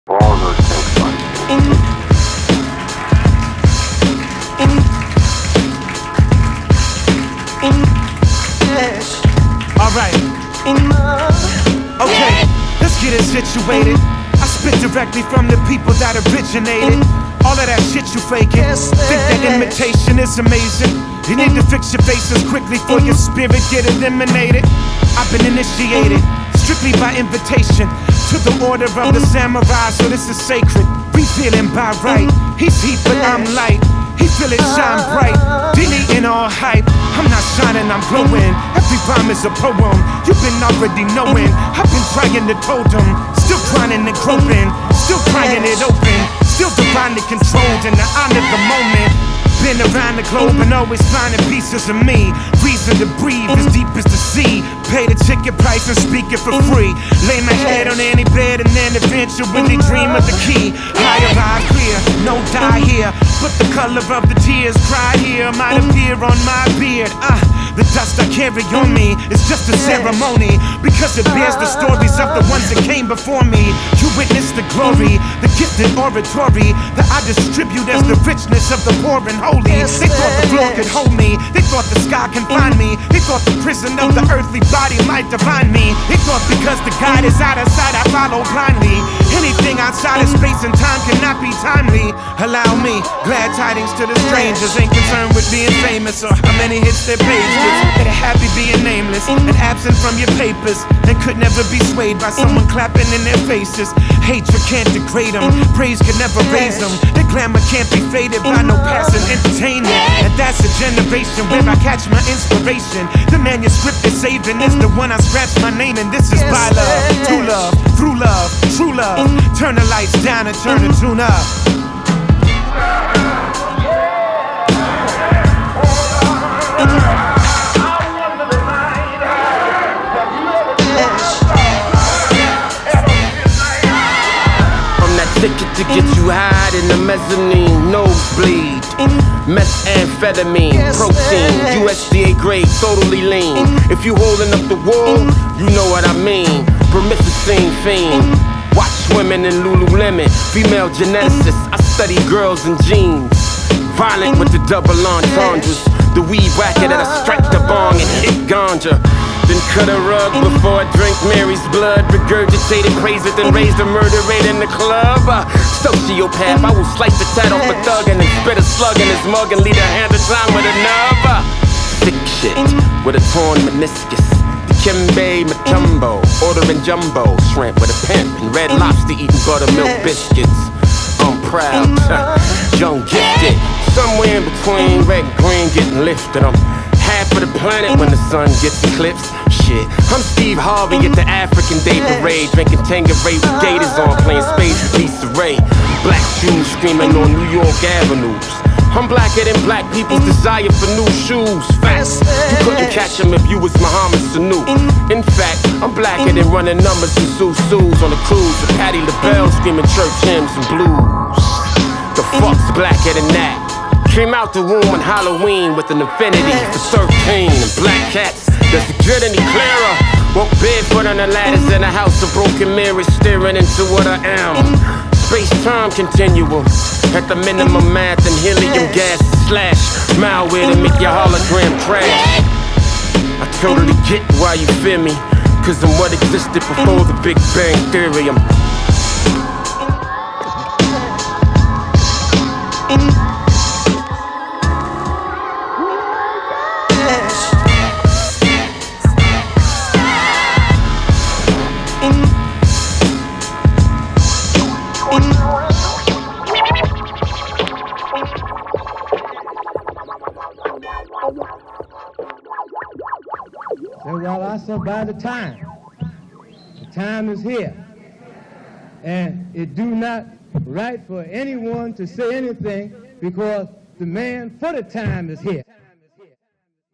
All those things like Alright. Okay, let's get it situated. I spit directly from the people that originated. All of that shit you faking. Think that imitation is amazing. You need to fix your faces quickly for your spirit get eliminated. I've been initiated strictly by invitation to the order of the samurai, so this is sacred. We feeling by right. He's heat, but I'm light. He feel it shine bright, deleting all hype. I'm not shining, I'm glowing. Every rhyme is a poem. You've been already knowing. I've been trying to told them, still grinding and groping, still crying it open, still divinely controlled in the honor of the moment. Been around the globe and always finding pieces of me. Reason to breathe as deep as the sea. Pay the ticket price and speak it for free. Lay my head on any bed and then eventually dream of the key. I arrive clear, no die here, but the color of the tears cry here might appear on my beard. The dust I carry on me is just a ceremony, because it bears the stories of the ones that came before me. You witness the glory, the gifted oratory that I distribute as the richness of the poor and holy. They thought the floor could hold me, they thought the sky can find me, they thought the prison of the earthly body might define me. They thought because the guide is out of sight I follow blindly. Anything outside of space and time cannot be timely. Allow me, glad tidings to the strangers, ain't concerned with being famous or how many hits their pages. They're happy being nameless and absent from your papers, and could never be swayed by someone clapping in their faces. Hatred can't degrade them, praise can never raise them. The glamour can't be faded by no passing entertainment. And that's a generation where I catch my inspiration. The manuscript is saving is the one I scratch my name in. This is by love, to love, through love, true love. Turn the lights down and turn the tune up. Ticket to get you high in the mezzanine, nosebleed, methamphetamine, protein, USDA grade, totally lean. If you holding up the wall, you know what I mean. Promethazine fiend, watch women in Lululemon, female geneticist. I study girls in jeans, violent with the double entendres. The weed racket that I strike the bong and hit ganja. Then cut a rug before I drink Mary's blood. Regurgitated, praise it, then raise the murder rate in the club. Sociopath, I will slice the tat off a thug and then spit a slug in his mug and lead a hand of time with a nub. Sick shit with a torn meniscus. Dikembe Mutombo, ordering jumbo shrimp with a pimp and Red Lobster eating buttermilk biscuits. I'm proud, young gifted, somewhere in between red and green getting lifted. I'm half of the planet when the sun gets eclipsed. Shit, I'm Steve Harvey at the African Day Parade, drinking Tanqueray with gators on, playing space with Lisa Ray. Black shoes screaming on New York avenues. I'm blacker than black people's desire for new shoes. Facts, you couldn't catch him if you was Muhammad Sanu. In fact, I'm blacker than running numbers and Susus on a cruise with Patti LaBelle screaming church hymns and blues. The fuck's blacker than that? Came out the womb on Halloween with an affinity for 13 and black cats. Does it get any clearer? Walk barefoot on the ladders in a house of broken mirrors, staring into what I am. Space-time continuum at the minimum math and helium gas slash malware to make your hologram crash. I totally get why you fear me, cause I'm what existed before the Big Bang Theory. So while I survive the time is here. And it do not right for anyone to say anything because the man for the time is here.